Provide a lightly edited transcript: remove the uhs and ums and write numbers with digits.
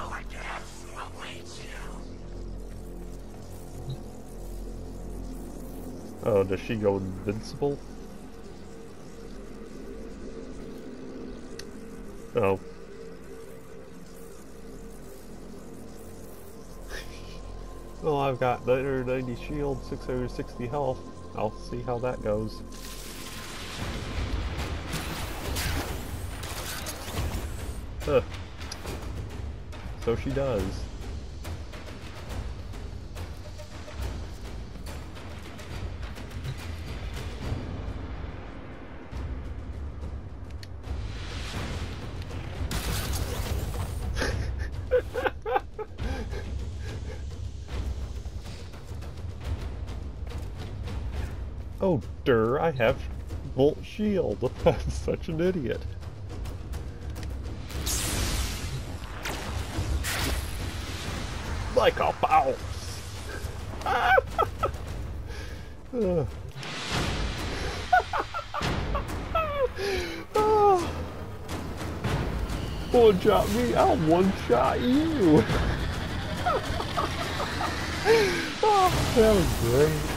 Oh, does she go invincible? Oh. Well, I've got 990 shield, 660 health. I'll see how that goes. Huh. So she does. Oh, I have Volt Shield. I'm such an idiot. Like a bounce. One shot me, I'll one shot you. Oh, that was great.